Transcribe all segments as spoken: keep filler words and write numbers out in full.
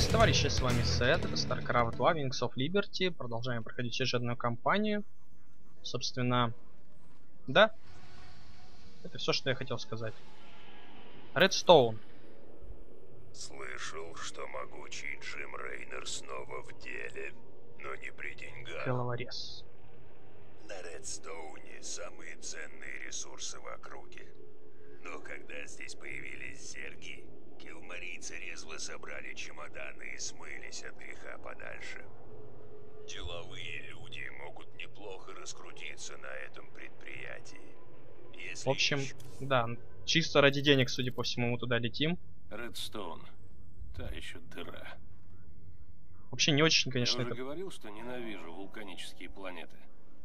Здравствуйте, товарищи, с вами Сет, это StarCraft два, Wings of Liberty. Продолжаем проходить сюжетную кампанию. Собственно, да, это все, что я хотел сказать. Redstone. Слышал, что могучий Джим Рейнер снова в деле, но не при деньгах. Головорез. На Редстоуне самые ценные ресурсы в округе. Но когда здесь появились зерги, килмарийцы резво собрали чемоданы и смылись от греха подальше. Деловые люди могут неплохо раскрутиться на этом предприятии. Если В общем, ищ- да, чисто ради денег, судя по всему, мы туда летим. Редстоун. Та еще дыра. Вообще не очень, конечно, Я уже это... говорил, что ненавижу вулканические планеты.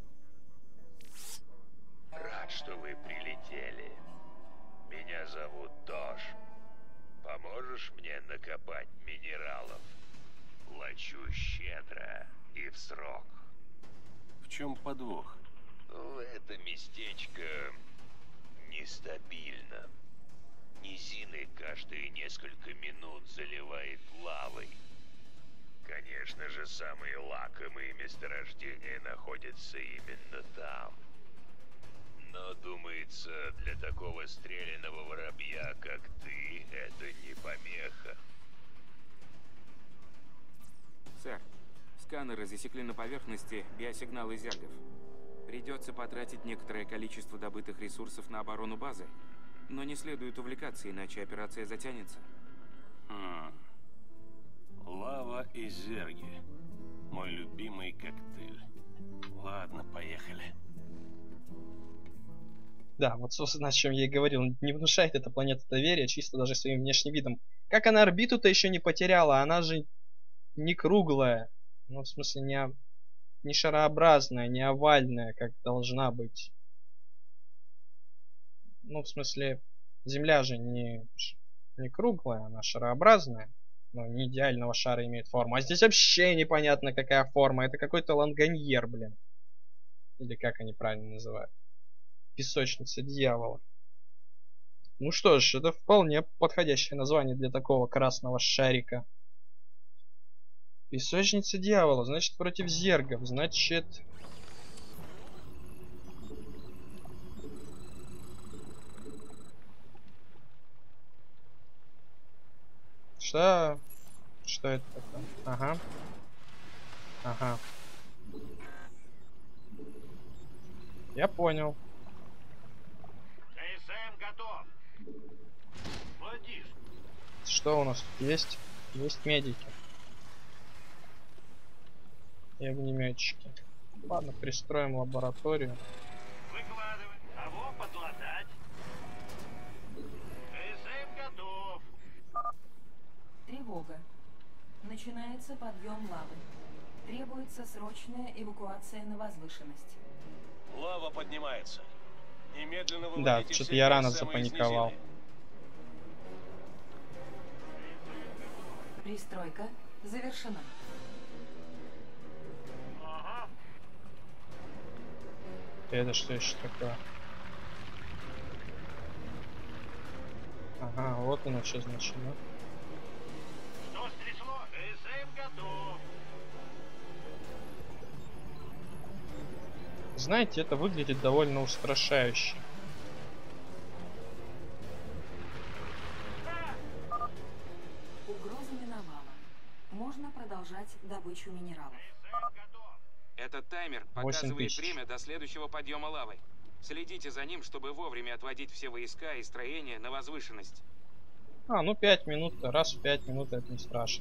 Рад, что вы прилетели. Меня зовут Дош. Поможешь мне накопать минералов? Плачу щедро и в срок. В чем подвох? Ну, это местечко нестабильно. Низины каждые несколько минут заливает лавой. Конечно же, самые лакомые месторождения находятся именно там. Но, думается, для такого стрелянного воробья, как ты, это не помеха. Сэр, сканеры засекли на поверхности биосигналы зергов. Придется потратить некоторое количество добытых ресурсов на оборону базы, но не следует увлекаться, иначе операция затянется. Хм. Лава и зерги. Мой любимый коктейль. Ладно, поехали. Да, вот, собственно, о чем я и говорил. Не внушает эта планета доверия, чисто даже своим внешним видом. Как она орбиту-то еще не потеряла? Она же не круглая. Ну, в смысле, не, о- не шарообразная, не овальная, как должна быть. Ну, в смысле, Земля же не, ш- не круглая, она шарообразная. Но не идеального шара имеет форму. А здесь вообще непонятно, какая форма. Это какой-то лангоньер, блин. Или как они правильно называют. Песочница дьявола. Ну что ж, это вполне подходящее название для такого красного шарика. Песочница дьявола, значит, против зергов. Значит... Что? Что это такое? Ага. Ага. Я понял. КСМ готов. Владиш. Что у нас тут есть? Есть медики. И огнеметчики. Ладно, пристроим лабораторию. Выкладывай. Кого подлатать? КСМ готов. Тревога. Начинается подъем лавы. Требуется срочная эвакуация на возвышенность. Лава поднимается. Немедленно Да, выводите что-то все я рано КСМ из запаниковал. низины. Пристройка завершена. Ага. Это что еще такое? Ага, вот оно что значит, да? Что стрясло? КСМ готов. Знаете, это выглядит довольно устрашающе. Угроза миновала. Можно продолжать добычу минералов. КСМ готов. Этот таймер восемь показывает тысяч. время до следующего подъема лавы. Следите за ним, чтобы вовремя отводить все войска и строения на возвышенность. А, ну пять минут, раз в пять минут это не страшно.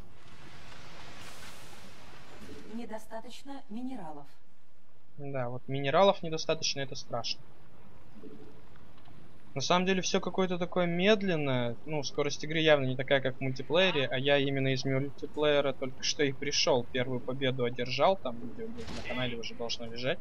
Недостаточно минералов. Да, вот минералов недостаточно, это страшно. На самом деле все какое-то такое медленное. Ну, скорость игры явно не такая, как в мультиплеере, а я именно из мультиплеера только что и пришел. Первую победу одержал, там видео будет на канале уже должно лежать.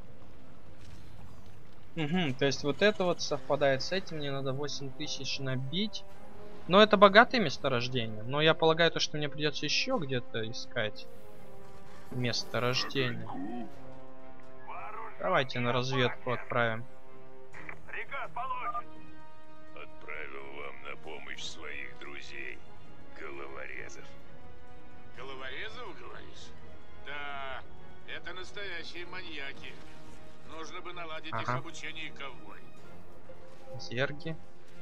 Угу, то есть вот это вот совпадает с этим, мне надо восемь тысяч набить. Но это богатые месторождения. Но я полагаю, то, что мне придется еще где-то искать месторождение. Давайте на разведку отправим. Приказ получен. Отправил вам на помощь своих друзей, головорезов. Головорезов, говоришь? Да, это настоящие маньяки. Нужно бы наладить их Ага. обучение ковбой. Зерги.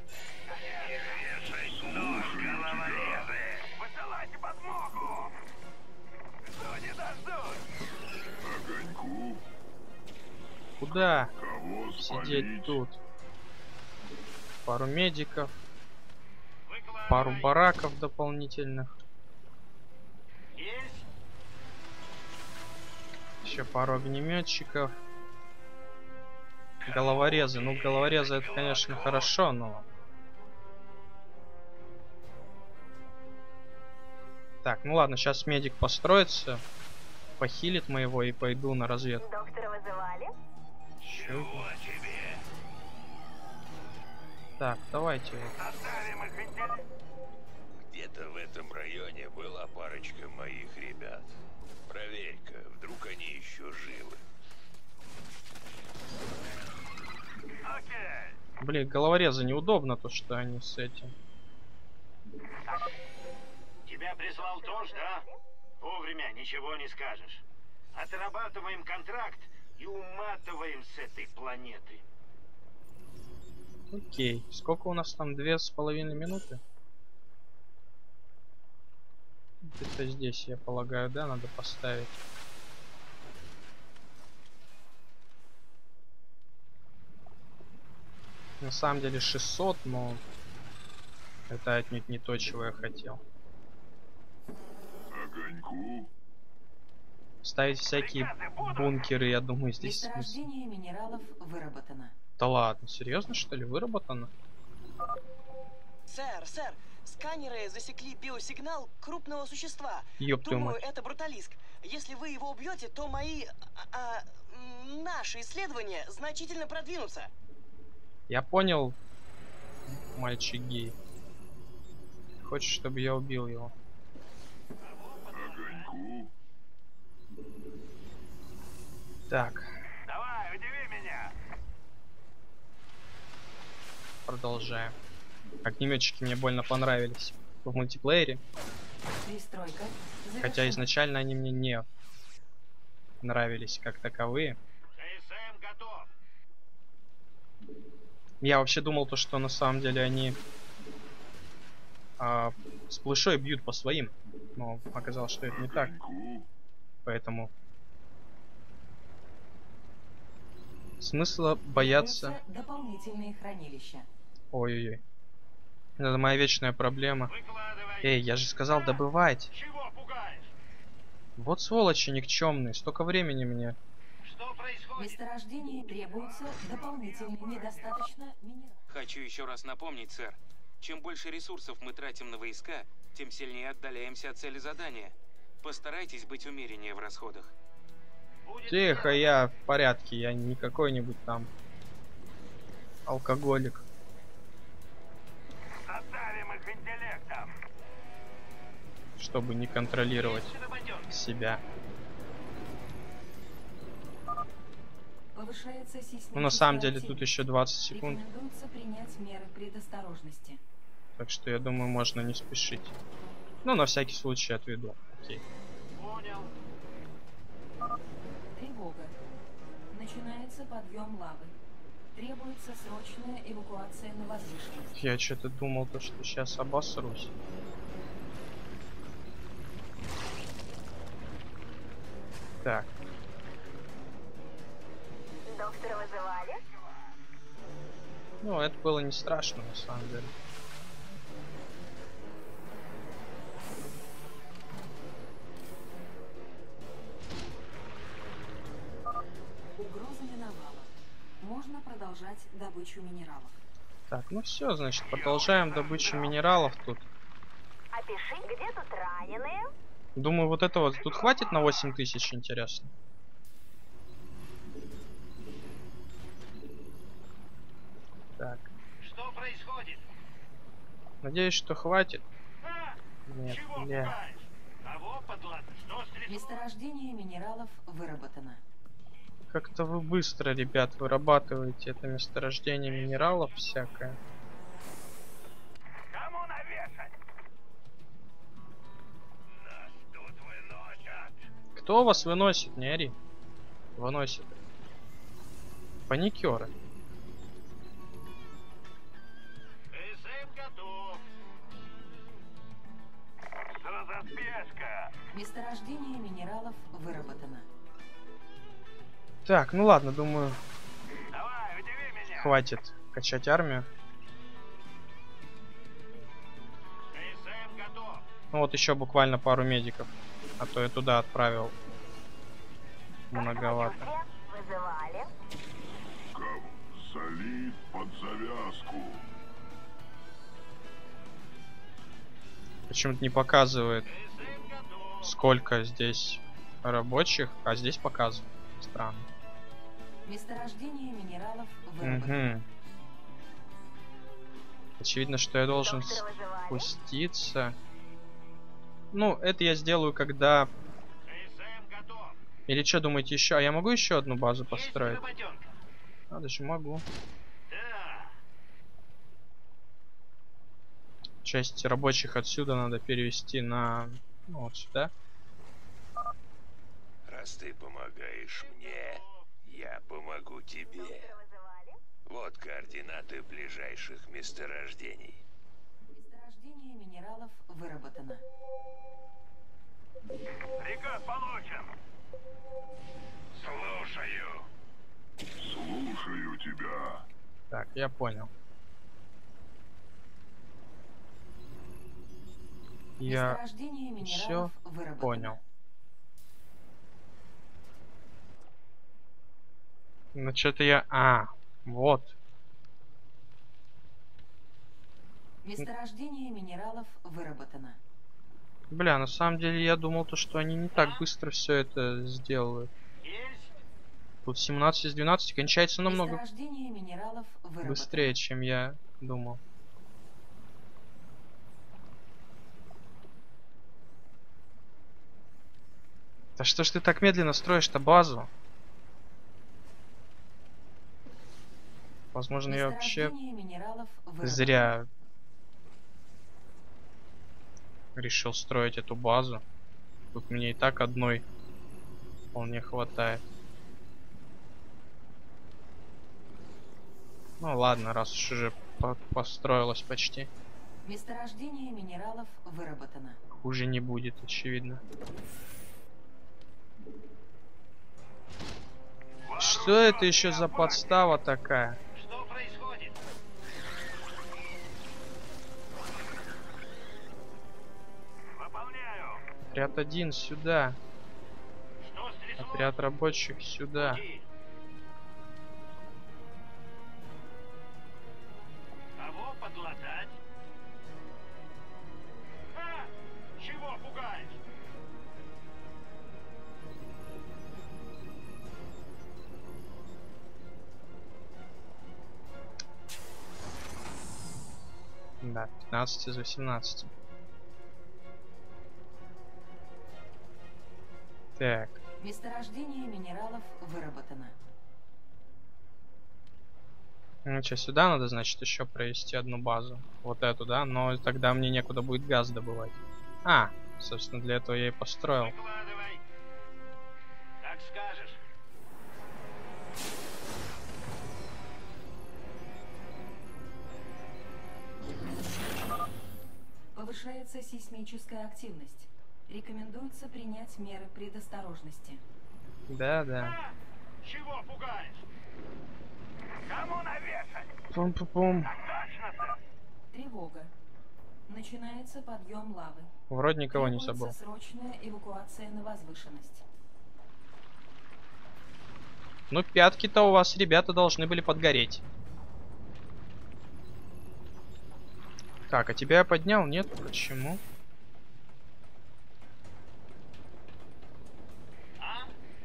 Высылайте подмогу! Жду не дождусь! Огоньку, Куда кого сидеть спалить? тут? Пару медиков, Выкладывай. пару бараков дополнительных, Есть? еще пару огнеметчиков. Головорезы. Ну, головорезы это, конечно, хорошо, но... Так, ну ладно, сейчас медик построится, похилит моего и пойду на разведку. Доктора вызывали? Чего тебе? Так, давайте. вот. Оставим их интеллект. Где-то в этом районе была парочка моих ребят. Проверь-ка, вдруг они еще живы. Окей. Блин, головорезы неудобно, то что они с этим. Тебя прислал дождь, да? Вовремя, ничего не скажешь. Отрабатываем контракт и уматываем с этой планеты. Окей. Сколько у нас там? Две с половиной минуты? Где-то здесь, я полагаю, да, надо поставить. На самом деле шестьсот, но это отнюдь не то, чего я хотел. Огоньку, Ставить всякие бункеры, я думаю, здесь смысл. Месторождение минералов выработано. Да ладно, серьезно что ли, выработано? Сэр, сэр, сканеры засекли биосигнал крупного существа. Ёб твою Думаю, мать. это бруталиск. Если вы его убьете, то мои... а, а, м, наши исследования значительно продвинутся. Я понял, мальчик гей. Хочешь, чтобы я убил его? огоньку, Так, Давай, удиви меня. продолжаем. Огнеметчики мне больно понравились в мультиплеере, Пристройка хотя завершена. изначально они мне не нравились как таковые. ЖСМ готов. Я вообще думал то, что на самом деле они а, с плышой бьют по своим, но оказалось, что это не так, огоньку, поэтому смысла бояться. Требуются дополнительные хранилища. Ой-ой-ой. Это моя вечная проблема. Выкладывай. Эй, я же сказал добывать. Чего пугаешь? Вот сволочи никчемные, столько времени мне. Что происходит? Месторождение требуется дополнительные. Недостаточно минералов. Хочу еще раз напомнить, сэр. Чем больше ресурсов мы тратим на войска, тем сильнее отдаляемся от цели задания. Постарайтесь быть умереннее в расходах. Будет Тихо, я в порядке, я не какой-нибудь там алкоголик. Оставим их интеллектом. Чтобы не контролировать Есть нападёнка. себя. Повышается сейсмическая Ну на самом деле активность. тут еще двадцать секунд, Рекомендуется принять меры предосторожности. так что я думаю, можно не спешить. Ну на всякий случай отведу. Окей. Понял. Тревога. Начинается подъем лавы. Требуется срочная эвакуация на возвышенность. Я что-то думал, то, что сейчас обосрусь. Так, Доктора вызывали? ну это было не страшно на самом деле. Угроза миновала. Можно продолжать добычу минералов. Так, ну все, значит, продолжаем добычу минералов тут. Опиши, где тут раненые? Думаю, вот это вот тут хватит на восемь тысяч, интересно. Так, Что происходит? надеюсь, что хватит. А, Нет, чего бля. пугаешь? Кого подлад? Что стряслось? Месторождение минералов выработано. Как-то вы быстро, ребят, вырабатываете это месторождение минералов всякое. Кому навешать? Наш Кто вас выносит? Не ори. Выносит. Паникеры. КСМ готов. Что за спешка? Месторождение минералов выработано. Так, ну ладно, думаю, Давай, удиви меня. хватит качать армию. КСМ готов. Ну вот еще буквально пару медиков. А то я туда отправил. Многовато. Вызывали. Кого? Солид под завязку. Почему-то не показывает, КСМ готов. сколько здесь рабочих, а здесь показывает. Странно. Месторождение минералов выработано. Угу. Очевидно, что я должен Доктора вызывали. спуститься. Ну, это я сделаю, когда... КСМ готов. Или что, думаете, еще? А я могу еще одну базу Есть построить? работенка? А, даже могу. Да. Часть рабочих отсюда надо перевести на... Ну, вот сюда. Раз ты помогаешь мне, я помогу тебе. Вызывали. Вот координаты ближайших месторождений. Месторождение минералов выработано. Приказ получен. Слушаю. Слушаю тебя. Так, я понял. Я Месторождение минералов все выработано. понял. Ну что-то я... А, вот. Месторождение минералов выработано. Бля, на самом деле я думал, то, что они не так быстро все это сделают. Есть. Тут семнадцать из двенадцати кончается намного Месторождение минералов выработано. быстрее, чем я думал. Да что ж ты так медленно строишь-то базу? Возможно, я вообще Месторождение минералов выработано. зря решил строить эту базу. Тут мне и так одной вполне хватает. Ну ладно, раз уж уже по построилась почти. Месторождение минералов выработано. Хуже не будет, очевидно. Что это еще за подстава такая? Что происходит? Выполняю. Отряд один сюда. Что стряслось? Отряд рабочих сюда. Пути. Кого подлатать? А! Чего пугаешь? Да, пятнадцать из восемнадцати. Так, Месторождение минералов выработано. ну что, сюда надо, значит, еще провести одну базу. Вот эту, да? Но тогда мне некуда будет газ добывать. А, собственно, для этого я и построил. Выкладывай. Как скажешь. Повышается сейсмическая активность. Рекомендуется принять меры предосторожности. Да, да. А! Чего пугаешь? Кому навешать? Пум-пум-пум. Точно-то. Тревога. Начинается подъем лавы. Вроде никого не Требуется забыл. срочная эвакуация на возвышенность. Ну, пятки-то у вас, ребята, должны были подгореть. Так, а тебя я поднял? Нет? Почему? А?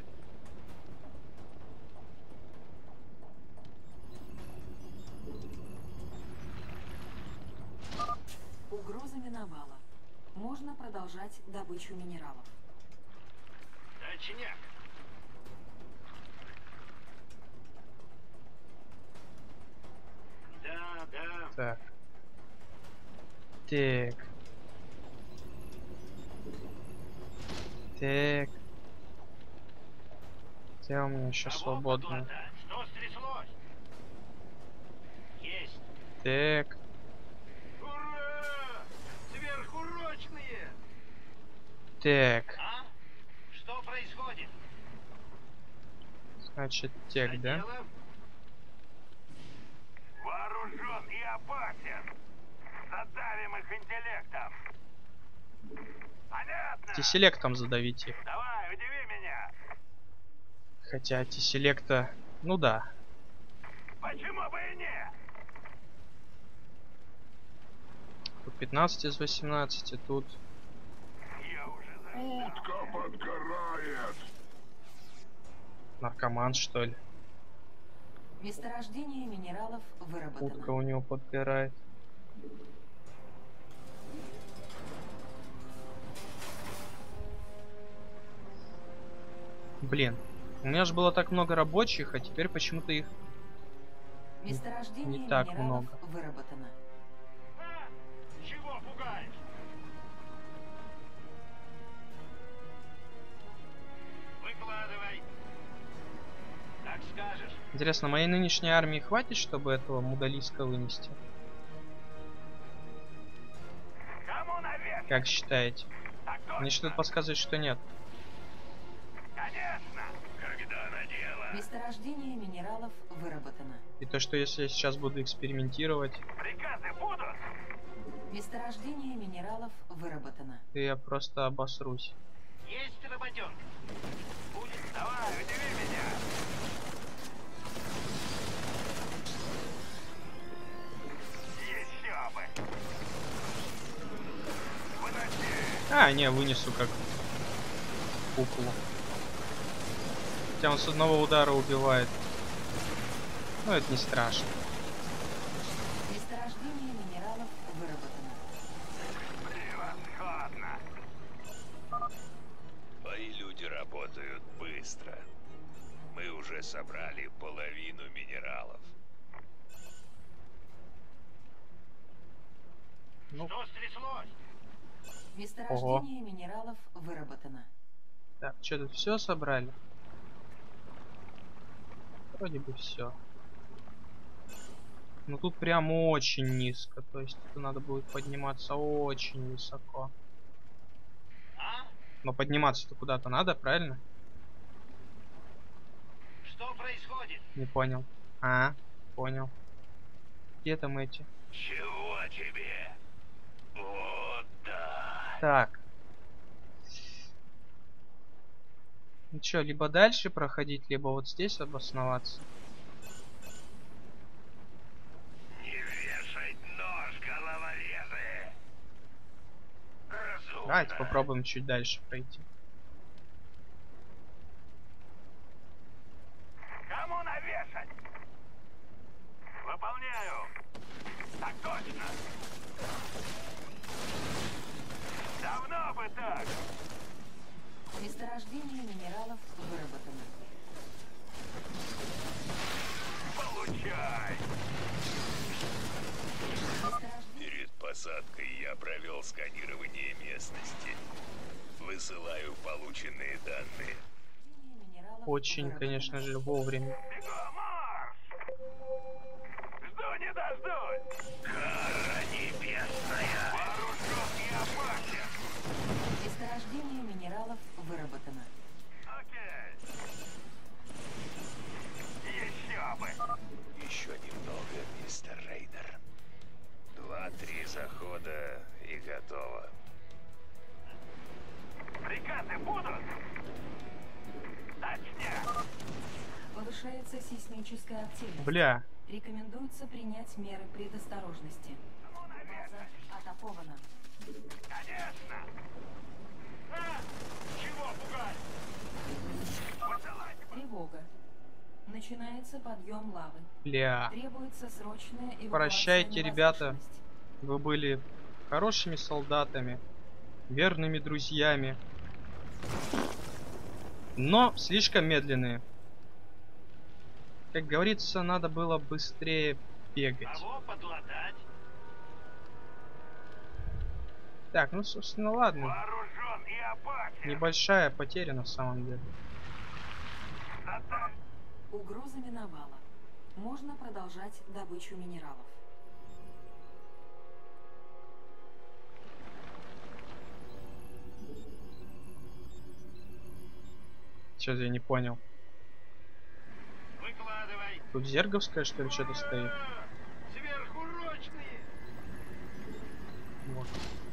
Угроза миновала. Можно продолжать добычу минералов. Точняк. Да, да. Так. Так. Так. Где у меня еще свободно? Что стряслось? Есть. Так. Ура! Сверхурочные! Так. А? Что происходит? Значит, тек, да? Дело? Вооружен и опасен. Задавим их интеллектом. Понятно? Антиселектом задавить их. Давай, удиви меня. Хотя антиселекта... Ну да. Почему бы и нет? Тут пятнадцать из восемнадцати, тут... Я уже за... Утка подгорает. Наркоман, что ли? Месторождение минералов выработано. Утка у него подгорает. Блин, у меня же было так много рабочих, а теперь почему-то их Месторождение не так минералов много. выработано. А? Чего пугаешь? Выкладывай. Так скажешь. Интересно, моей нынешней армии хватит, чтобы этого мудалиска вынести? Кому наверх? Как считаете? Так Мне что-то точно. подсказывает, что нет. Конечно. Когда на дело. Месторождение минералов выработано. И то, что если я сейчас буду экспериментировать, Приказы будут? Месторождение минералов выработано. то я просто обосрусь. Есть работенка. Будет. Давай, удиви меня. Еще бы. Выноси. А, не, вынесу как куклу. Хотя он с одного удара убивает. Ну, это не страшно. Месторождение минералов выработано. Превосходно. Мои люди работают быстро. Мы уже собрали половину минералов. Ну, Что стряслось? Месторождение минералов выработано. так, что тут все собрали? Вроде бы все. Но тут прям очень низко. То есть это надо будет подниматься очень высоко. А? Но подниматься-то куда-то надо, правильно? Что происходит? Не понял. А, понял. Где там эти? Чего тебе? Вот да. Так. Ну чё, либо дальше проходить, либо вот здесь обосноваться. Не вешай нож, головорезы. Разумно. Давайте попробуем чуть дальше пройти. Кому навешать? Выполняю. Так точно. Давно бы так. Месторождение минералов выработано. Получай. Перед посадкой я провел сканирование местности. Высылаю полученные данные. Месторождение минералов Очень, выработано. конечно же, вовремя. Бегом, марш! Жду не дождусь. Кара небесная. Вооружен и опасен. Месторождение минералов выработано. Окей. Еще бы. Еще немного, мистер Рейнер. Два-три захода и готово. Приказы будут? Точнее. Повышается сейсмическая активность. Бля, Рекомендуется принять меры предосторожности. База атакована. Конечно. А? Чего пугать? Высылать. Тревога. Начинается подъем лавы. бля. Требуется срочная эвакуация Прощайте, на ребята. возвышенность. Вы были хорошими солдатами, верными друзьями, но слишком медленные. Как говорится, надо было быстрее бегать. Кого подлатать? Так, ну, собственно, ладно. Вооружен и опасен. Небольшая потеря на самом деле. Угроза миновала. Можно продолжать добычу минералов. Сейчас я не понял. Выкладывай. Тут зерговская, что ли, что-то стоит? Сверхурочные. Вот.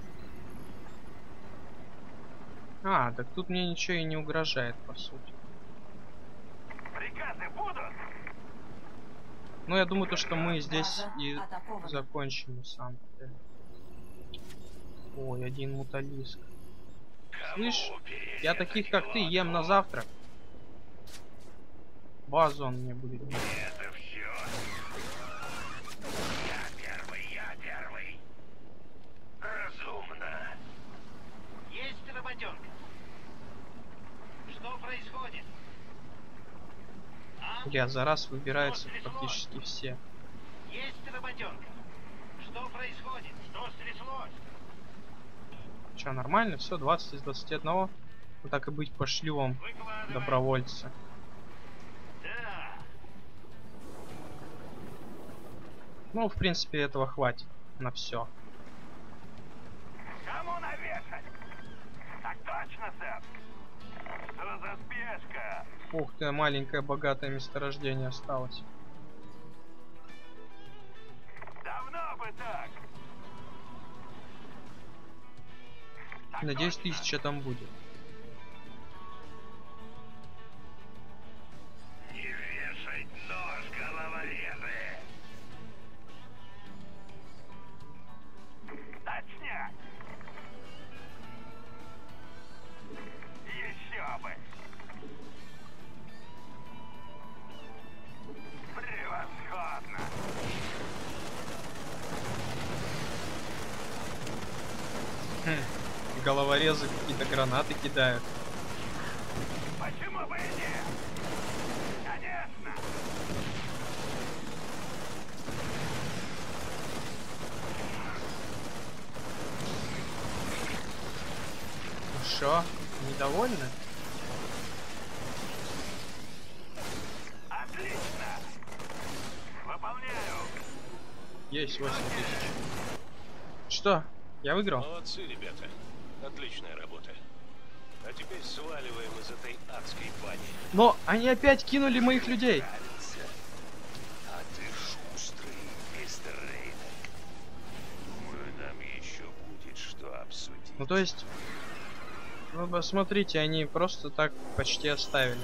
А, так тут мне ничего и не угрожает, по сути. Приказы будут? Ну, я думаю, то, что мы здесь База и атакована. закончим, на самом деле. Ой, один муталиск. Слышь, я таких, как ты, ем на завтрак. Базу он мне будет делать. Это все. Я первый, я первый. Разумно. Есть работенка. Что происходит? А? Я за раз выбираются практически все. Есть работенка. Что происходит? Что стряслось? Че, нормально? Все, двадцать из двадцати одного. Вот так и быть, пошли вам, Выкладывай. добровольцы. Да. Ну, в принципе, этого хватит на все. Кому навешать? Так точно, сэр. Что за спешка? Ух ты, маленькое богатое месторождение осталось. Давно бы так. Так Надеюсь, точно. тысяча там будет. Не вешай нож, головорезы! Точняк! Еще бы! Превосходно! Хм, головорезы какие-то гранаты кидают. Почему бы и нет? Конечно! Ну шо, недовольны? Отлично! Выполняю! Есть восемь тысяч. Что? Я выиграл? Молодцы, ребята. Отличная работа. А теперь сваливаем из этой адской бани. Но они опять кинули моих людей. А ты шустрый, мистер Рейнер. Думаю, нам еще будет что обсудить. Ну то есть, вы посмотрите, они просто так почти оставили.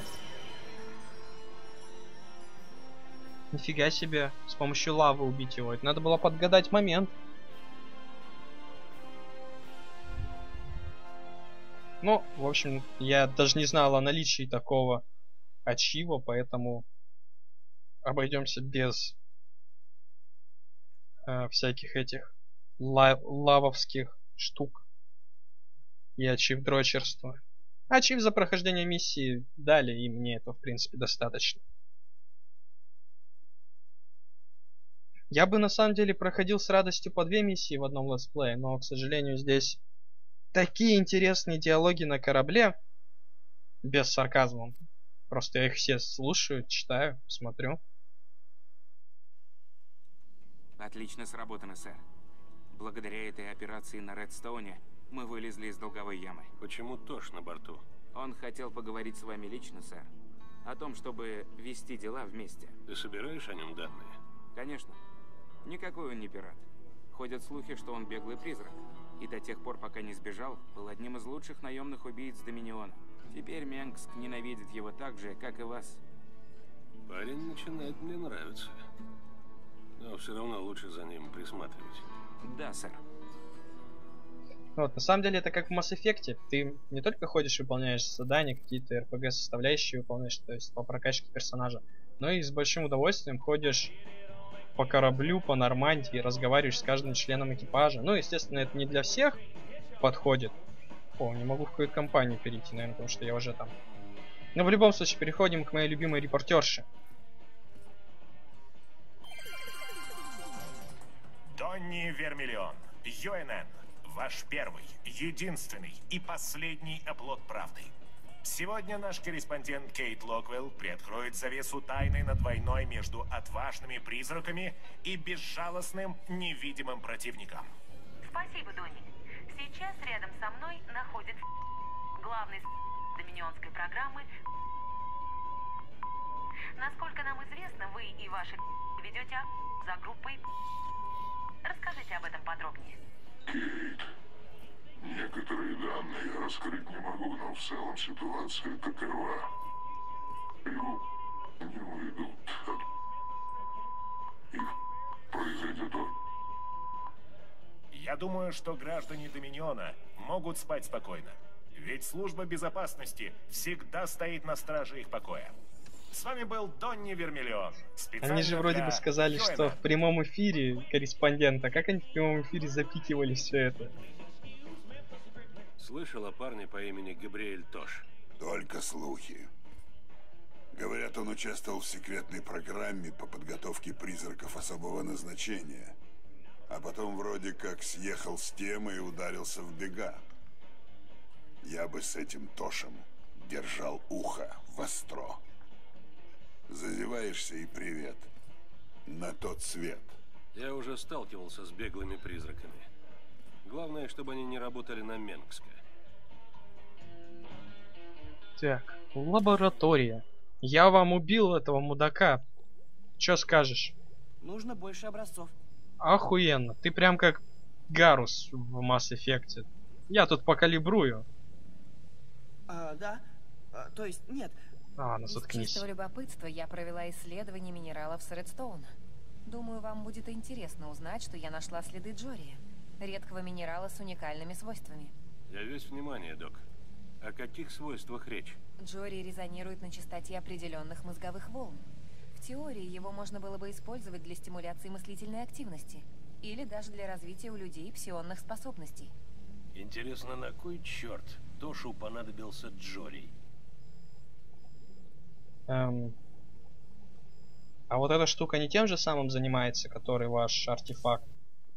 Нифига себе, с помощью лавы убить его. Это надо было подгадать момент. Ну, в общем, я даже не знал о наличии такого ачива, поэтому обойдемся без э, всяких этих ла лавовских штук и ачив дрочерства. Ачив за прохождение миссии дали, и мне этого в принципе достаточно. Я бы на самом деле проходил с радостью по две миссии в одном летсплее, но, к сожалению, здесь такие интересные диалоги на корабле, без сарказма. Просто я их все слушаю, читаю, смотрю. Отлично сработано, сэр. Благодаря этой операции на Редстоуне мы вылезли из долговой ямы. Почему Тош на борту? Он хотел поговорить с вами лично, сэр. О том, чтобы вести дела вместе. Ты собираешь о нем данные? Конечно. Никакой он не пират. Ходят слухи, что он беглый призрак. И до тех пор, пока не сбежал, был одним из лучших наемных убийц Доминиона. Теперь Менгск ненавидит его так же, как и вас. Парень начинает мне нравиться. Но все равно лучше за ним присматривать. Да, сэр. Вот, на самом деле это как в Mass Effect. Ты не только ходишь, выполняешь задания, какие-то эр пи джи составляющие выполняешь, то есть по прокачке персонажа, но и с большим удовольствием ходишь по кораблю, по Нормандии, разговариваешь с каждым членом экипажа. Ну, естественно, это не для всех подходит. О, не могу в какую-то компанию перейти, наверное, потому что я уже там. Но в любом случае, переходим к моей любимой репортерше. Донни Вермиллион, Ю Эн Эн, ваш первый, единственный и последний оплот правды. Сегодня наш корреспондент Кейт Локвелл приоткроет завесу тайны над войной между отважными призраками и безжалостным невидимым противником. Спасибо, Донни. Сейчас рядом со мной находится главный доминионской программы. Насколько нам известно, вы и ваши ведете за группой. Расскажите об этом подробнее. Кейт, некоторые данные я раскрыть не могу, но в целом ситуация такова. Его не уйдут. Их произойдет. Я думаю, что граждане Доминиона могут спать спокойно. Ведь служба безопасности всегда стоит на страже их покоя. С вами был Донни Вермиллион. Они же вроде бы сказали, Йоэна. что в прямом эфире корреспондента. Как они в прямом эфире запикивали все это? Слышал о парне по имени Габриэль Тош? Только слухи. Говорят, он участвовал в секретной программе по подготовке призраков особого назначения. А потом вроде как съехал с темы и ударился в бега. Я бы с этим Тошем держал ухо востро. Зазеваешься и привет. На тот свет. Я уже сталкивался с беглыми призраками. Главное, чтобы они не работали на Менгска. Так, лаборатория. Я вам убил этого мудака. Чё скажешь? Нужно больше образцов. Охуенно. Ты прям как Гарус в Mass Effect. Я тут покалибрую. А, да. А, то есть, нет. А, ну Из заткнись. чистого любопытства я провела исследование минералов с Редстоуна. Думаю, вам будет интересно узнать, что я нашла следы Джория, редкого минерала с уникальными свойствами. Я весь внимание, док. О каких свойствах речь? Джорий резонирует на частоте определенных мозговых волн. В теории его можно было бы использовать для стимуляции мыслительной активности или даже для развития у людей псионных способностей. Интересно, на кой черт Тошу понадобился Джорий? Эм. А вот эта штука не тем же самым занимается, который ваш артефакт?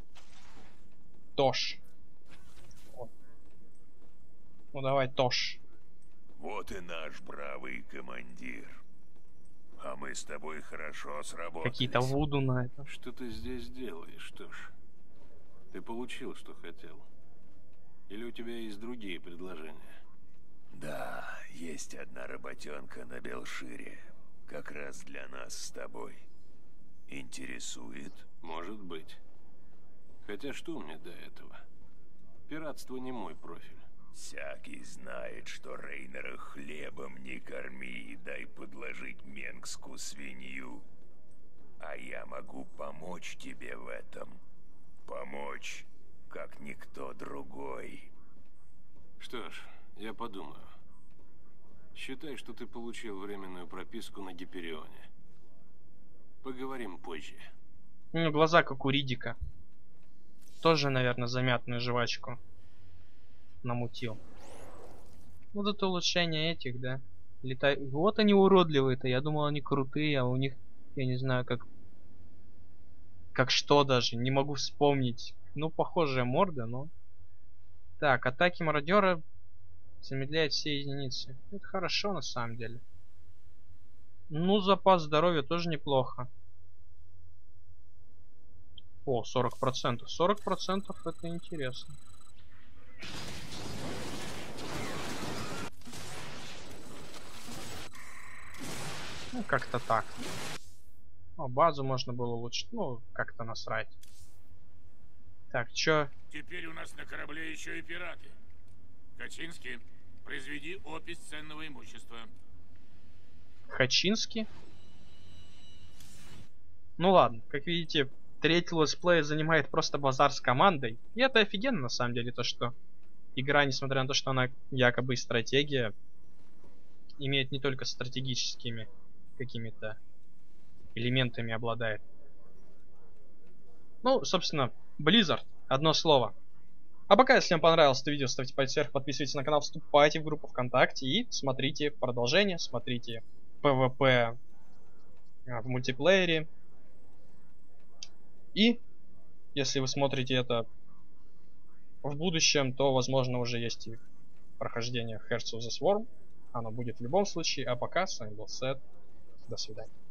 Тош. Вот. Ну давай, Тош. Вот и наш бравый командир. А мы с тобой хорошо сработались. Какие-то вуду на это. Что ты здесь делаешь, Тош? Ты получил, что хотел? Или у тебя есть другие предложения? Да, есть одна работенка на Белшире. Как раз для нас с тобой. Интересует? Может быть. Хотя что мне до этого? Пиратство не мой профиль. Всякий знает, что Рейнера хлебом не корми и дай подложить менгску свинью. А я могу помочь тебе в этом. Помочь, как никто другой. Что ж, я подумаю. Считай, что ты получил временную прописку на Гиперионе. Поговорим позже. Ну, глаза как у Ридика. Тоже, наверное, замятную жвачку намутил. Вот это улучшение этих, да. Летай... Вот они уродливые-то. Я думал, они крутые, а у них, я не знаю, как... Как что даже. Не могу вспомнить. Ну, похожая морда, но... Так, атаки мародера замедляет все единицы. Это хорошо, на самом деле. Ну, запас здоровья тоже неплохо. О, сорок процентов. сорок процентов это интересно. Ну, как-то так. О, базу можно было улучшить. Ну, как-то насрать. Так, чё? Теперь у нас на корабле еще и пираты. Качинский, произведи опись ценного имущества. Хачинский? Ну ладно, как видите, третий летсплей занимает просто базар с командой. И это офигенно на самом деле, то что игра, несмотря на то, что она якобы стратегия, имеет не только стратегическими какими-то элементами обладает. Ну, собственно, Blizzard. Одно слово. А пока, если вам понравилось это видео, ставьте палец вверх, подписывайтесь на канал, вступайте в группу ВКонтакте и смотрите продолжение, смотрите PvP в мультиплеере. И если вы смотрите это в будущем, то возможно уже есть и прохождение Hearts of the Swarm. Оно будет в любом случае. А пока с вами был Сет. До свидания.